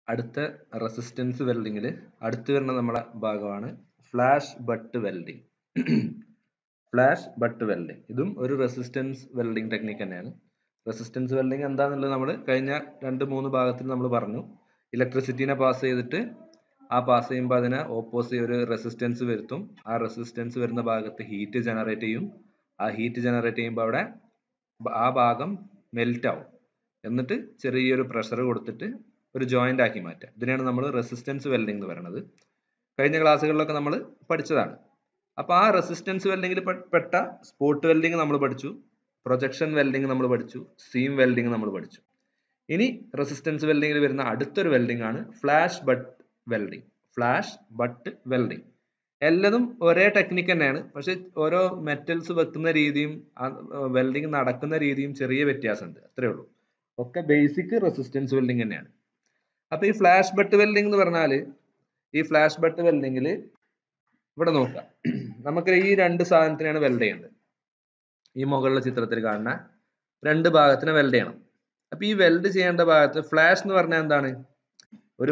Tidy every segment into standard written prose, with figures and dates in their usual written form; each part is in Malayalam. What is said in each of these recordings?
അടുത്ത റെസിസ്റ്റൻസ് വെൽഡിങ്ങിൽ അടുത്ത് വരുന്ന നമ്മളെ ഭാഗമാണ് flash butt welding. Flash butt welding ഇതും ഒരു റെസിസ്റ്റൻസ് വെൽഡിങ് ടെക്നിക്ക് തന്നെയാണ്. റെസിസ്റ്റൻസ് വെൽഡിങ് എന്താണെന്നുള്ളത് നമ്മൾ കഴിഞ്ഞ 2-3 ഭാഗത്തിൽ നമ്മൾ പറഞ്ഞു. ഇലക്ട്രിസിറ്റീനെ പാസ് ചെയ്തിട്ട് ആ പാസ് ചെയ്യുമ്പോൾ അതിനെ ഓപ്പോസിറ്റ് ഒരു റെസിസ്റ്റൻസ് വരുത്തും. ആ റെസിസ്റ്റൻസ് വരുന്ന ഭാഗത്ത് ഹീറ്റ് ജനറേറ്റ് ചെയ്യും. ആ ഹീറ്റ് ജനറേറ്റ് ചെയ്യുമ്പോൾ അവിടെ ആ ഭാഗം മെൽറ്റ് ആവും. എന്നിട്ട് ചെറിയൊരു പ്രഷർ കൊടുത്തിട്ട് ഒരു ജോയിന്റ് ആക്കി മാറ്റുക. ഇതിനാണ് നമ്മൾ റെസിസ്റ്റൻസ് വെൽഡിംഗ് എന്ന് പറയുന്നത്. കഴിഞ്ഞ ക്ലാസ്സുകളിലൊക്കെ നമ്മൾ പഠിച്ചതാണ്. അപ്പോൾ ആ റെസിസ്റ്റൻസ് വെൽഡിങ്ങിൽ പെട്ട സ്പോട്ട് വെൽഡിങ് നമ്മൾ പഠിച്ചു, പ്രൊജക്ഷൻ വെൽഡിങ് നമ്മൾ പഠിച്ചു, സീം വെൽഡിങ് നമ്മൾ പഠിച്ചു. ഇനി റെസിസ്റ്റൻസ് വെൽഡിങ്ങിൽ വരുന്ന അടുത്തൊരു വെൽഡിംഗ് ആണ് flash butt welding. Flash butt welding എല്ലാതും ഒരേ ടെക്നിക്ക് തന്നെയാണ്. പക്ഷെ ഓരോ മെറ്റൽസ് വെക്കുന്ന രീതിയും വെൽഡിങ് നടക്കുന്ന രീതിയും ചെറിയ വ്യത്യാസമുണ്ട്, അത്രേ ഉള്ളൂ. ഒക്കെ ബേസിക് റെസിസ്റ്റൻസ് വെൽഡിങ് തന്നെയാണ്. അപ്പൊ ഈ ഫ്ലാഷ് ബട്ട് വെൽഡിംഗ് എന്ന് പറഞ്ഞാല് ഈ ഫ്ലാഷ് ബട്ട് വെൽഡിങ്ങിൽ ഇവിടെ നോക്കാം, നമുക്ക് ഈ 2 സാധനത്തിനാണ് വെൽഡ് ചെയ്യേണ്ടത്. ഈ മുകളിലെ ചിത്രത്തിൽ കാണുന്ന 2 ഭാഗത്തിന് വെൽഡ് ചെയ്യണം. അപ്പൊ ഈ വെൽഡ് ചെയ്യേണ്ട ഭാഗത്ത് ഫ്ലാഷ് എന്ന് പറഞ്ഞാൽ എന്താണ്? ഒരു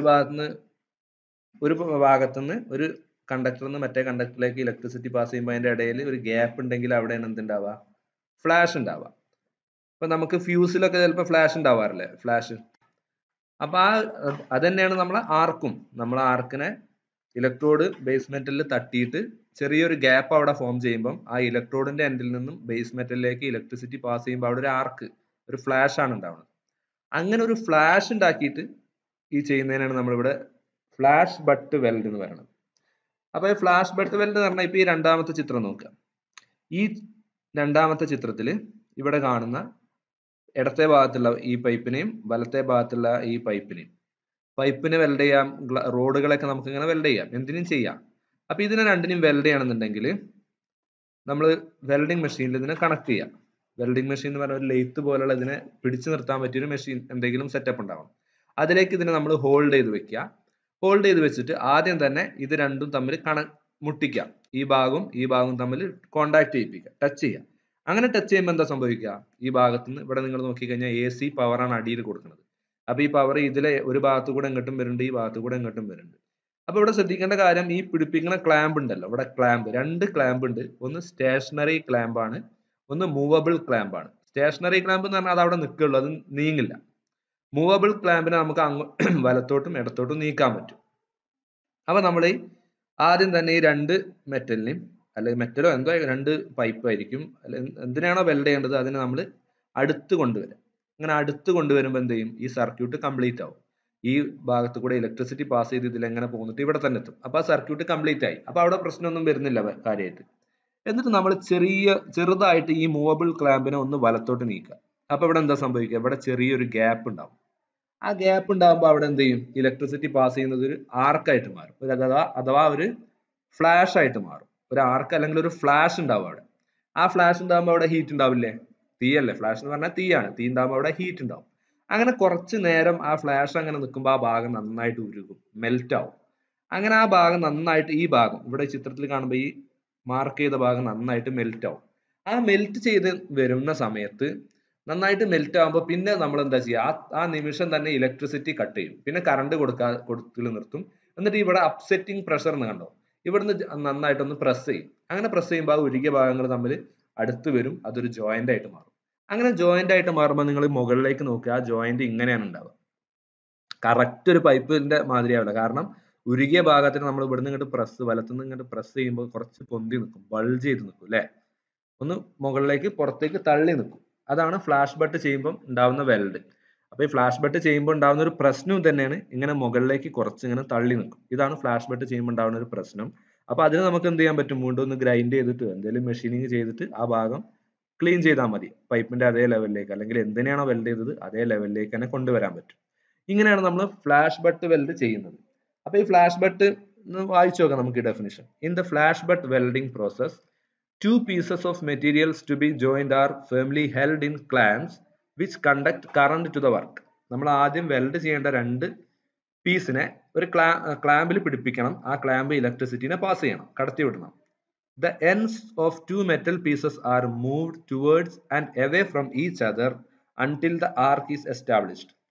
ഭാഗത്തുനിന്ന് ഒരു കണ്ടക്ടറിൽ നിന്ന് മറ്റേ കണ്ടക്ടറിലേക്ക് ഇലക്ട്രിസിറ്റി പാസ് ചെയ്യുമ്പോൾ അതിന്റെ ഇടയിൽ ഒരു ഗ്യാപ്പ് ഉണ്ടെങ്കിൽ അവിടെയാണ് എന്തുണ്ടാവുക? ഫ്ലാഷ് ഉണ്ടാവുക. അപ്പൊ നമുക്ക് ഫ്യൂസിലൊക്കെ ചിലപ്പോൾ ഫ്ലാഷ് ഉണ്ടാവാറില്ലേ? ഫ്ലാഷ്. അപ്പൊ അത് തന്നെയാണ് നമ്മളെ ആർക്കും. നമ്മളെ ആർക്കിനെ ഇലക്ട്രോഡ് ബേസ് മെറ്റലിൽ തട്ടിയിട്ട് ചെറിയൊരു ഗ്യാപ്പ് അവിടെ ഫോം ചെയ്യുമ്പോൾ ആ ഇലക്ട്രോഡിന്റെ എൻഡിൽ നിന്നും ബേസ് മെറ്റലിലേക്ക് ഇലക്ട്രിസിറ്റി പാസ് ചെയ്യുമ്പോൾ അവിടെ ഒരു ആർക്ക്, ഒരു ഫ്ലാഷ് ആണ് ഉണ്ടാവുന്നത്. അങ്ങനെ ഒരു ഫ്ലാഷ് ഉണ്ടാക്കിയിട്ട് ഈ ചെയ്യുന്നതിനാണ് നമ്മളിവിടെ ഫ്ലാഷ് ബട്ട് വെൽഡ് എന്ന് പറയുന്നത്. അപ്പൊ ഈ ഫ്ലാഷ് ബട്ട് വെൽഡ് എന്ന് പറഞ്ഞാൽ ഇപ്പൊ ഈ 2ാമത്തെ ചിത്രം നോക്കുക. ഈ 2ാമത്തെ ചിത്രത്തിൽ ഇവിടെ കാണുന്ന ഇടത്തെ ഭാഗത്തുള്ള ഈ പൈപ്പിനെയും വലത്തെ ഭാഗത്തുള്ള ഈ പൈപ്പിനെ വെൽഡ് ചെയ്യാം. റോഡുകളൊക്കെ നമുക്ക് ഇങ്ങനെ വെൽഡ് ചെയ്യാം, എന്തിനും ചെയ്യാം. അപ്പൊ ഇതിനെ രണ്ടിനും വെൽഡ് ചെയ്യണമെന്നുണ്ടെങ്കിൽ നമ്മൾ വെൽഡിംഗ് മെഷീനിൽ ഇതിനെ കണക്ട് ചെയ്യാം. വെൽഡിംഗ് മെഷീൻ എന്ന് പറഞ്ഞാൽ ഒരു ലെയ്ത്ത് പോലുള്ള ഇതിനെ പിടിച്ചു നിർത്താൻ പറ്റിയൊരു മെഷീൻ, എന്തെങ്കിലും സെറ്റപ്പ് ഉണ്ടാവണം. അതിലേക്ക് ഇതിനെ നമ്മൾ ഹോൾഡ് ചെയ്ത് വെക്കുക. ഹോൾഡ് ചെയ്ത് വെച്ചിട്ട് ആദ്യം തന്നെ ഇത് രണ്ടും തമ്മിൽ മുട്ടിക്കാം. ഈ ഭാഗവും തമ്മിൽ കോണ്ടാക്ട് ചെയ്യിപ്പിക്കുക, ടച്ച് ചെയ്യുക. അങ്ങനെ ടച്ച് ചെയ്യുമ്പോൾ എന്താ സംഭവിക്കുക? ഈ ഭാഗത്തുനിന്ന് ഇവിടെ നിങ്ങൾ നോക്കിക്കഴിഞ്ഞാൽ AC പവറാണ് അടിയിൽ കൊടുക്കുന്നത്. അപ്പൊ ഈ പവർ ഇതിലെ ഒരു ഭാഗത്തു കൂടെ എങ്ങോട്ടും വരുന്നുണ്ട്, ഈ ഭാഗത്തു കൂടെ എങ്ങോട്ടും വരുന്നുണ്ട്. അപ്പൊ ഇവിടെ ശ്രദ്ധിക്കേണ്ട കാര്യം, ഈ പിടിപ്പിക്കുന്ന ക്ലാമ്പ് ഉണ്ടല്ലോ, ഇവിടെ ക്ലാമ്പ്, 2 ക്ലാമ്പ് ഉണ്ട്. ഒന്ന് സ്റ്റേഷനറി ക്ലാമ്പ് ആണ്, ഒന്ന് മൂവബിൾ ക്ലാമ്പ് ആണ്. സ്റ്റേഷനറി ക്ലാമ്പ് എന്ന് പറഞ്ഞാൽ അത് അവിടെ നിൽക്കുള്ളൂ, അത് നീങ്ങില്ല. മൂവബിൾ ക്ലാമ്പിനെ നമുക്ക് വലത്തോട്ടും ഇടത്തോട്ടും നീക്കാൻ പറ്റും. അപ്പൊ നമ്മൾ ആദ്യം തന്നെ ഈ 2 മെറ്റലിനെയും, അല്ലെങ്കിൽ മെറ്റലോ എന്തോ 2 പൈപ്പ് ആയിരിക്കും, അല്ലെ എന്തിനാണോ വെൽഡ് ചെയ്യേണ്ടത് അതിനെ നമ്മൾ അടുത്ത് കൊണ്ടുവരാം. അങ്ങനെ അടുത്ത് കൊണ്ടുവരുമ്പോൾ എന്ത് ചെയ്യും? ഈ സർക്യൂട്ട് കംപ്ലീറ്റ് ആവും. ഈ ഭാഗത്ത് കൂടെ ഇലക്ട്രിസിറ്റി പാസ് ചെയ്ത് ഇതിൽ എങ്ങനെ പോകുന്നിട്ട് ഇവിടെ തന്നെ എത്തും. അപ്പൊ ആ സർക്യൂട്ട് കംപ്ലീറ്റ് ആയി. അപ്പൊ അവിടെ പ്രശ്നമൊന്നും വരുന്നില്ല കാര്യമായിട്ട്. എന്നിട്ട് നമ്മൾ ചെറുതായിട്ട് ഈ മൂവബിൾ ക്ലാമ്പിനെ ഒന്ന് വലത്തോട്ട് നീക്കുക. അപ്പൊ ഇവിടെ എന്താ സംഭവിക്കുക? ഇവിടെ ചെറിയൊരു ഗ്യാപ്പ് ഉണ്ടാവും. ആ ഗ്യാപ്പ് ഉണ്ടാകുമ്പോൾ അവിടെ എന്ത് ചെയ്യും? ഇലക്ട്രിസിറ്റി പാസ് ചെയ്യുന്നത് ഒരു ആർക്കായിട്ട് മാറും, അഥവാ ഒരു ഫ്ലാഷ് ആയിട്ട് മാറും. ഒരു ആർക്ക് അല്ലെങ്കിൽ ഒരു ഫ്ലാഷ് ഉണ്ടാവും അവിടെ. ആ ഫ്ലാഷ് ഉണ്ടാകുമ്പോൾ അവിടെ ഹീറ്റ് ഉണ്ടാവില്ലേ? തീയല്ലേ? ഫ്ലാഷ് എന്ന് പറഞ്ഞാൽ തീയാണ്. തീ ഉണ്ടാകുമ്പോൾ അവിടെ ഹീറ്റ് ഉണ്ടാവും. അങ്ങനെ കുറച്ച് നേരം ആ ഫ്ലാഷ് അങ്ങനെ നിൽക്കുമ്പോൾ ആ ഭാഗം നന്നായിട്ട് ഉരുകും, മെൽറ്റ് ആവും. അങ്ങനെ ആ ഭാഗം നന്നായിട്ട്, ഈ ഭാഗം ഇവിടെ ചിത്രത്തിൽ കാണുമ്പോൾ ഈ മാർക്ക് ചെയ്ത ഭാഗം നന്നായിട്ട് മെൽറ്റ് ആവും. ആ മെൽറ്റ് ചെയ്ത് വരുന്ന സമയത്ത് നന്നായിട്ട് മെൽറ്റ് ആകുമ്പോൾ പിന്നെ നമ്മൾ എന്താ ചെയ്യുക? ആ നിമിഷം തന്നെ ഇലക്ട്രിസിറ്റി കട്ട് ചെയ്യും. പിന്നെ കറണ്ട് കൊടുക്കൽ നിർത്തും. എന്നിട്ട് ഇവിടെ അപ്സെറ്റിംഗ് പ്രഷർ എന്ന് കണ്ടോ, ഇവിടുന്ന് നന്നായിട്ടൊന്ന് പ്രസ് ചെയ്യും. അങ്ങനെ പ്രസ് ചെയ്യുമ്പോൾ ആ ഉരുകിയ ഭാഗങ്ങൾ തമ്മിൽ അടുത്ത് വരും, അതൊരു ജോയിന്റ് ആയിട്ട് മാറും. അങ്ങനെ ജോയിന്റ് ആയിട്ട് മാറുമ്പോൾ നിങ്ങൾ മുകളിലേക്ക് നോക്കുക, ആ ജോയിന്റ് ഇങ്ങനെയാണ് ഉണ്ടാവുക. കറക്റ്റ് ഒരു പൈപ്പിന്റെ മാതിരിയാവില്ല. കാരണം ഉരുകിയ ഭാഗത്തിന് നമ്മൾ ഇവിടുന്ന് ഇങ്ങോട്ട് വലത്തുനിന്ന് ഇങ്ങോട്ട് പ്രസ് ചെയ്യുമ്പോൾ കുറച്ച് പൊന്തി നിൽക്കും, ബൾജ് ചെയ്ത് നിൽക്കും അല്ലെ? ഒന്ന് മുകളിലേക്ക് പുറത്തേക്ക് തള്ളി നിൽക്കും. അതാണ് ഫ്ലാഷ് ബട്ട് ചെയ്യുമ്പോൾ ഉണ്ടാവുന്ന വെൽഡ്. അപ്പൊ ഈ ഫ്ലാഷ് ബട്ട് ചെയ്യുമ്പോൾ ഉണ്ടാവുന്ന ഒരു പ്രശ്നവും തന്നെയാണ് ഇങ്ങനെ മുകളിലേക്ക് കുറച്ച് ഇങ്ങനെ തള്ളി നിൽക്കും. ഇതാണ് ഫ്ലാഷ് ബട്ട് ചെയ്യുമ്പോൾ ഉണ്ടാവുന്ന ഒരു പ്രശ്നം. അപ്പൊ അതിന് നമുക്ക് എന്ത് ചെയ്യാൻ പറ്റും? വീണ്ടും ഒന്ന് ഗ്രൈൻഡ് ചെയ്തിട്ട് എന്തെങ്കിലും മെഷീനിങ് ചെയ്തിട്ട് ആ ഭാഗം ക്ലീൻ ചെയ്താൽ മതി. പൈപ്പിന്റെ അതേ ലെവലിലേക്ക്, അല്ലെങ്കിൽ എന്തിനാണോ വെൽഡ് ചെയ്തത് അതേ ലെവലിലേക്ക് തന്നെ കൊണ്ടുവരാൻ പറ്റും. ഇങ്ങനെയാണ് നമ്മൾ ഫ്ലാഷ് ബട്ട് വെൽഡ് ചെയ്യുന്നത്. അപ്പൊ ഈ ഫ്ലാഷ് ബട്ട് വായിച്ചു നോക്കാം നമുക്ക് ഈ definition. In the flash butt welding process, two pieces of materials to be joined are firmly held in clamps which conduct current to the work. നമ്മൾ ആദ്യം വെൽഡ് ചെയ്യേണ്ട 2 പീസിനെ ഒരു ക്ലാമ്പിൽ പിടിപ്പിക്കണം. ആ ക്ലാമ്പ് ഇലക്ട്രിസിറ്റിനെ പാസ് ചെയ്യണം, കടത്തി വിടണം. The ends of 2 metal pieces are moved towards and away from each other until the arc is established.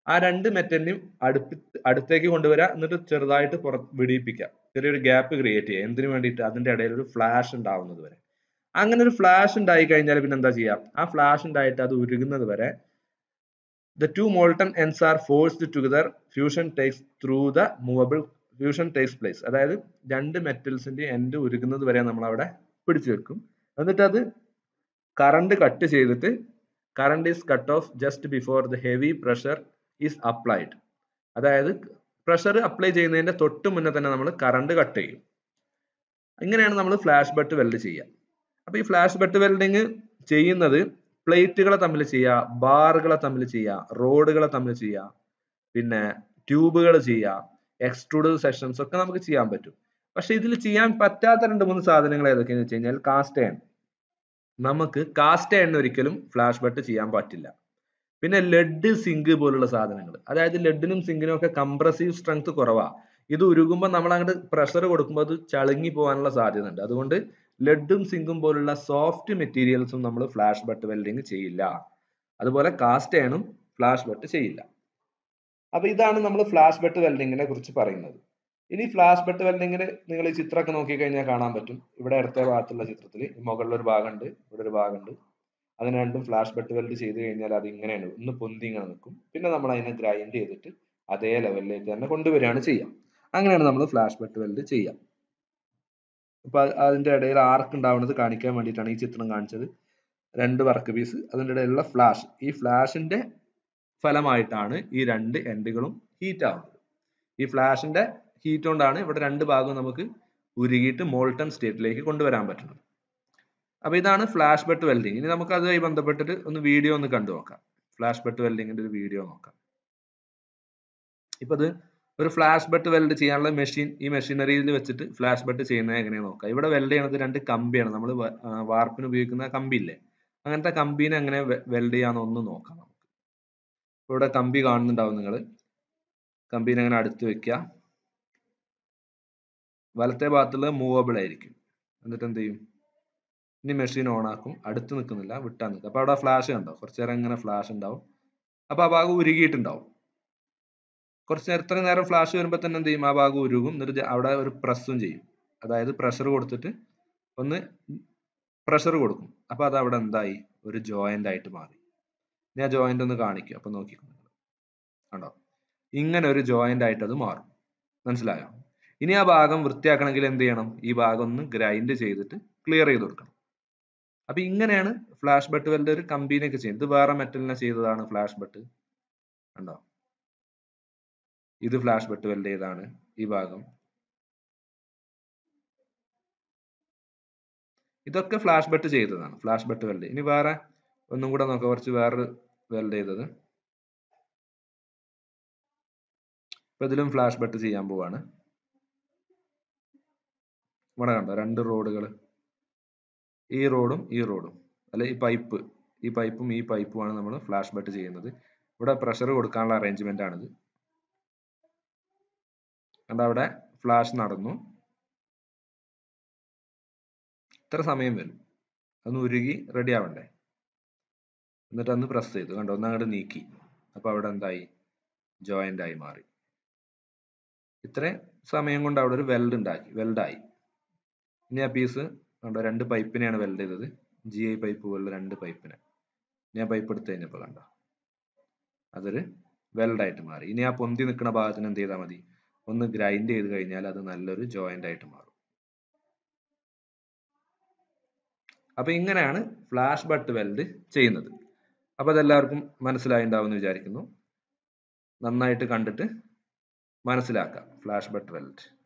ആ രണ്ട് മെറ്റലിനെയും അടുത്തേക്ക് കൊണ്ടുവരിക, എന്നിട്ട് ചെറുതായിട്ട് വിടിയിപ്പിക്കുക, ചെറിയൊരു ഗ്യാപ്പ് ക്രിയേറ്റ് ചെയ്യുക. എന്തിനു വേണ്ടിയിട്ട്? അതിന്റെ ഇടയിൽ ഒരു ഫ്ലാഷ് ഉണ്ടാവുന്നത് വരെ. അങ്ങനെ ഒരു ഫ്ലാഷ് ഉണ്ടായി കഴിഞ്ഞാൽ പിന്നെ എന്താ ചെയ്യാം? ആ ഫ്ലാഷ് ഉണ്ടായിട്ട് അത് ഉരുകുന്നത് വരെ the two molten ends are forced together, fusion takes through the movable fusion takes place. അതായത് രണ്ട് മെറ്റൽസിന്റെ എൻഡ് ഉരുകുന്നത് വരെ നമ്മൾ അവിടെ പിടിച്ചു വെക്കും. എന്നിട്ട് അത് കറണ്ട് കട്ട് ചെയ്തിട്ട് current is cut off just before the heavy pressure is applied. അതായത് പ്രഷർ അപ്ലൈ ചെയ്യുന്നതിന്റെ തൊട്ട് മുന്നേ തന്നെ നമ്മൾ കറണ്ട് കട്ട് ചെയ്യും. ഇങ്ങനെയാണ് നമ്മൾ ഫ്ലാഷ് ബട്ട് വെൽഡ് ചെയ്യുക. അപ്പൊ ഈ ഫ്ലാഷ് ബട്ട് വെൽഡിങ് ചെയ്യുന്നത് പ്ലേറ്റുകളെ തമ്മിൽ ചെയ്യുക, ബാറുകളെ തമ്മിൽ ചെയ്യുക, റോഡുകളെ തമ്മിൽ ചെയ്യുക, പിന്നെ ട്യൂബുകൾ ചെയ്യുക, എക്സ്ട്രൂഡഡ് സെക്ഷൻസ് ഒക്കെ നമുക്ക് ചെയ്യാൻ പറ്റും. പക്ഷെ ഇതിൽ ചെയ്യാൻ പറ്റാത്ത 2-3 സാധനങ്ങൾ ഏതൊക്കെയാന്ന് വെച്ച് കഴിഞ്ഞാൽ കാസ്റ്റ് അയൺ. നമുക്ക് കാസ്റ്റ് അയൺ ഒരിക്കലും ഫ്ലാഷ് ബട്ട് ചെയ്യാൻ പറ്റില്ല. പിന്നെ ലെഡ്, സിങ്ക് പോലുള്ള സാധനങ്ങൾ, അതായത് ലെഡിനും സിങ്കിനും ഒക്കെ കംപ്രസീവ് സ്ട്രെങ്ത് കുറവാ. ഇത് ഉരുകുമ്പോൾ നമ്മൾ അങ്ങോട്ട് പ്രഷർ കൊടുക്കുമ്പോൾ അത് ചളുങ്ങി പോകാനുള്ള സാധ്യത ഉണ്ട്. അതുകൊണ്ട് ലെഡും സിങ്കും പോലുള്ള സോഫ്റ്റ് മെറ്റീരിയൽസും നമ്മൾ ഫ്ലാഷ് ബട്ട് വെൽഡിങ് ചെയ്യില്ല. അതുപോലെ കാസ്റ്റ് അയണും ഫ്ലാഷ് ബട്ട് ചെയ്യില്ല. അപ്പൊ ഇതാണ് നമ്മൾ ഫ്ലാഷ് ബട്ട് വെൽഡിങ്ങിനെ കുറിച്ച് പറയുന്നത്. ഇനി ഫ്ലാഷ് ബട്ട് വെൽഡിങ്ങിന് നിങ്ങൾ ഈ ചിത്രമൊക്കെ നോക്കി കഴിഞ്ഞാൽ കാണാൻ പറ്റും. ഇവിടെ അടുത്ത ഭാഗത്തുള്ള ചിത്രത്തിൽ മുകളിൽ ഒരു ഭാഗമുണ്ട്, ഇവിടെ ഒരു ഭാഗമുണ്ട്. അതിന് രണ്ടും ഫ്ലാഷ് ബട്ട് വെൽഡ് ചെയ്ത് കഴിഞ്ഞാൽ അത് ഇങ്ങനെയാണ്, ഒന്ന് പൊന്തി ഇങ്ങനെ നിൽക്കും. പിന്നെ നമ്മൾ അതിനെ ഗ്രൈൻഡ് ചെയ്തിട്ട് അതേ ലെവലിലേക്ക് തന്നെ കൊണ്ടുവരികയാണ് ചെയ്യുക. അങ്ങനെയാണ് നമ്മൾ ഫ്ലാഷ് ബട്ട് വെൽഡ് ചെയ്യുക. അപ്പൊ അതിന്റെ ഇടയിൽ ആർക്ക് ഉണ്ടാവുന്നത് കാണിക്കാൻ വേണ്ടിയിട്ടാണ് ഈ ചിത്രം കാണിച്ചത്. രണ്ട് വർക്ക് പീസ്, അതിന്റെ ഇടയിലുള്ള ഫ്ലാഷ്, ഈ ഫ്ലാഷിന്റെ ഫലമായിട്ടാണ് ഈ രണ്ട് എൻഡുകളും ഹീറ്റ് ആവുന്നത്. ഈ ഫ്ലാഷിന്റെ ഹീറ്റ് കൊണ്ടാണ് ഇവിടെ രണ്ട് ഭാഗവും നമുക്ക് ഉരുകിയിട്ട് മോൾട്ടൺ സ്റ്റേറ്റിലേക്ക് കൊണ്ടുവരാൻ പറ്റുന്നത്. അപ്പൊ ഇതാണ് ഫ്ലാഷ് ബട്ട് വെൽഡിങ്. ഇനി നമുക്ക് അതുമായി ബന്ധപ്പെട്ടിട്ട് ഒന്ന് വീഡിയോ ഒന്ന് കണ്ടു നോക്കാം. ഫ്ലാഷ് ബട്ട് വെൽഡിങ്ങിന്റെ ഒരു വീഡിയോ നോക്കാം. ഇപ്പൊ ഇത് ഒരു ഫ്ലാഷ് ബട്ട് വെൽഡ് ചെയ്യാനുള്ള മെഷീൻ, ഈ മെഷീനറിയിൽ വെച്ചിട്ട് ഫ്ലാഷ് ബട്ട് ചെയ്യുന്നത് എങ്ങനെയാണെന്ന് നോക്കാം. ഇവിടെ വെൽഡ് ചെയ്യണത് രണ്ട് കമ്പിയാണ്. നമ്മൾ വാർപ്പിന് ഉപയോഗിക്കുന്ന കമ്പി ഇല്ലേ, അങ്ങനത്തെ കമ്പീനെ എങ്ങനെ വെൽഡ് ചെയ്യാന്നൊന്ന് നോക്കാം നമുക്ക്. ഇവിടെ കമ്പി കാണുന്നുണ്ടാവും നിങ്ങൾ. കമ്പീനെ അങ്ങനെ അടുത്ത് വെക്കുക. വലത്തെ ഭാഗത്തുള്ളത് മൂവബിൾ ആയിരിക്കും. എന്നിട്ട് എന്ത് ചെയ്യും? ഇനി മെഷീൻ ഓൺ ആക്കും. അടുത്ത് നിൽക്കുന്നില്ല, വിട്ടാ നിൽക്കുക. അപ്പൊ അവിടെ ഫ്ലാഷ് കണ്ടോ? കുറച്ചു നേരം ഇങ്ങനെ ഫ്ലാഷ് ഉണ്ടാവും. അപ്പൊ ആ ഭാഗം ഉരുകിയിട്ടുണ്ടാവും. കുറച്ച് നേരം, എത്ര നേരം ഫ്ലാഷ് വരുമ്പോൾ തന്നെ എന്ത് ചെയ്യും? ആ ഭാഗം ഉരുകും. എന്നിട്ട് അവിടെ ഒരു പ്രസ്സും ചെയ്യും. അതായത് പ്രഷർ കൊടുത്തിട്ട് ഒന്ന് പ്രഷർ കൊടുക്കും. അപ്പൊ അത് അവിടെ എന്തായി? ഒരു ജോയിന്റ് ആയിട്ട് മാറി. ഞാൻ ജോയിന്റ് ഒന്ന് കാണിക്കും. അപ്പൊ നോക്കിക്കോ, കണ്ടോ? ഇങ്ങനെ ഒരു ജോയിന്റ് ആയിട്ട് അത് മാറും. മനസ്സിലായോ? ഇനി ആ ഭാഗം വൃത്തിയാക്കണമെങ്കിൽ എന്ത് ചെയ്യണം? ഈ ഭാഗം ഒന്ന് ഗ്രൈൻഡ് ചെയ്തിട്ട് ക്ലിയർ ചെയ്ത് കൊടുക്കണം. അപ്പൊ ഇങ്ങനെയാണ് ഫ്ലാഷ് ബട്ട് വെൽഡ് ഒരു കമ്പനിയൊക്കെ ചെയ്യുന്നത്. ഇത് വേറെ മെറ്റലിനെ ചെയ്തതാണ് ഫ്ലാഷ് ബട്ട്. കണ്ടോ? ഇത് ഫ്ലാഷ് ബട്ട് വെൽഡ് ചെയ്താണ് ഈ ഭാഗം. ഇതൊക്കെ ഫ്ലാഷ് ബട്ട് ചെയ്തതാണ്, ഫ്ലാഷ് ബട്ട് വെൽഡ്. ഇനി വേറെ ഒന്നും കൂടെ നോക്കാം, കുറച്ച് വേറെ വെൽഡ് ചെയ്തത്. ഇപ്പൊ ഇതിലും ഫ്ലാഷ് ബട്ട് ചെയ്യാൻ പോവാണ്. ഇവിടെ കണ്ടോ? രണ്ട് റോഡുകൾ, ഈ റോഡും ഈ റോഡും, അല്ലെ ഈ പൈപ്പും ഈ പൈപ്പുമാണ് നമ്മൾ ഫ്ലാഷ് ബട്ട് ചെയ്യുന്നത്. ഇവിടെ പ്രഷർ കൊടുക്കാനുള്ള അറേഞ്ച്മെന്റ് ആണിത്. കണ്ടോ? അവിടെ ഫ്ലാഷ് നടന്നു. ഇത്ര സമയം വരും, അതൊന്ന് ഉരുകി റെഡി ആവണ്ടേ. എന്നിട്ട് അന്ന് പ്രസ് ചെയ്തു, കണ്ടോ? ഒന്ന് അങ്ങോട്ട് നീക്കി. അപ്പൊ അവിടെ എന്തായി? ജോയിന്റ് ആയി മാറി. ഇത്രയും സമയം കൊണ്ട് അവിടെ ഒരു വെൽഡ് ഉണ്ടാക്കി, വെൽഡായി. ഇനി ആ പീസ് കണ്ടോ? രണ്ട് പൈപ്പിനെയാണ് വെൽഡ് ചെയ്തത്. GI പൈപ്പ് പോലുള്ള രണ്ട് പൈപ്പിനെ ഞാൻ പൈപ്പ് എടുത്ത് കഴിഞ്ഞപ്പോൾ കണ്ടോ? അതൊരു വെൽഡായിട്ട് മാറി. ഇനി ആ പൊന്തി നിൽക്കുന്ന ഭാഗത്തിന് എന്ത് ചെയ്താൽ മതി? ഒന്ന് ഗ്രൈൻഡ് ചെയ്ത് കഴിഞ്ഞാൽ അത് നല്ലൊരു ജോയിന്റ് ആയിട്ട് മാറും. അപ്പൊ ഇങ്ങനെയാണ് ഫ്ലാഷ് ബട്ട് വെൽഡ് ചെയ്യുന്നത്. അപ്പൊ അതെല്ലാവർക്കും മനസ്സിലായിണ്ടാവും എന്ന് വിചാരിക്കുന്നു. നന്നായിട്ട് കണ്ടിട്ട് മനസ്സിലാക്കാം ഫ്ലാഷ് ബട്ട് വെൽഡ്.